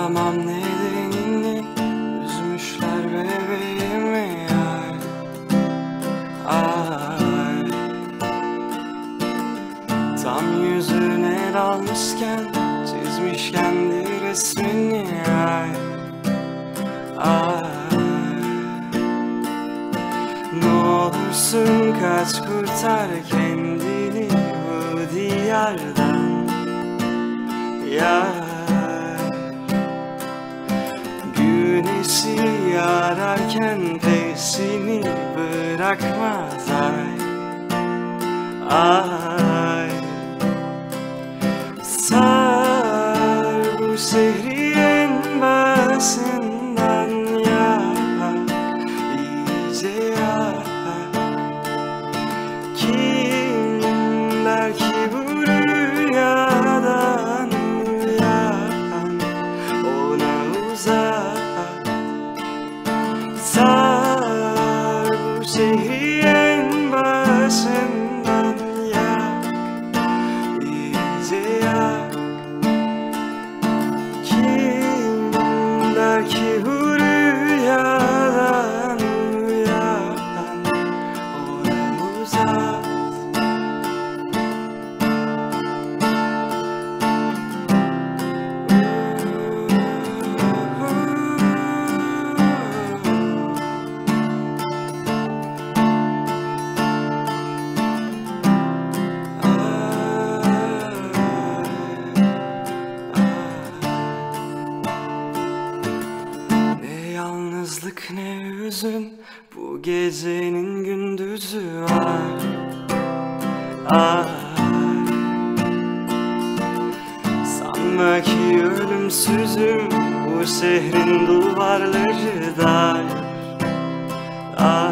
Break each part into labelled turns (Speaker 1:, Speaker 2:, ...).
Speaker 1: Anlamam nedenini, üzmüşler bebeğimi ay, ay. Tam yüzüne dalmışken, çizmiş kendi resmini ay, ay. Ne olursun kaç, kurtar kendini bu diyardan yar. Güneşi ararken peşini bırakmaz ay, ay. Sar bu şehri en başından yak, iyice yak. Kim der ki bu rüyadan uyan, ona uzak. Sar bu şehri en başından yak, iyice yak. Kim der ki bu rüyadan uyan, ona uzak. Ne yalnızlık ne hüzün, bu gecenin gündüzü var, ay. Sanma ki ölümsüzüm, bu şehrin duvarları dar, ay.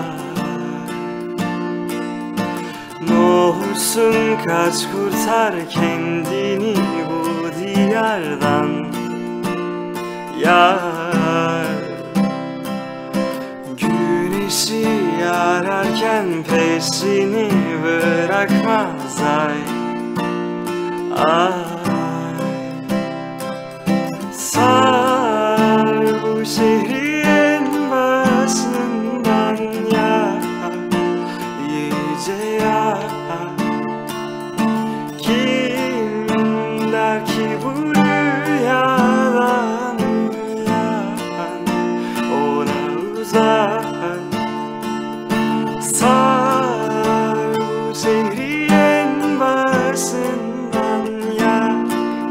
Speaker 1: Ne olursun kaç, kurtar kendini bu diyardan yar. Güneşi ararken peşini bırakmaz ay, ay. Sar bu şehri en başından yak, iyice yak. Kim der ki bu rüyadan uyan, ona uzak. Sar bu şehri en başından yak,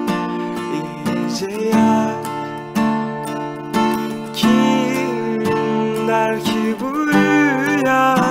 Speaker 1: iyice yak. Kim der ki bu rüya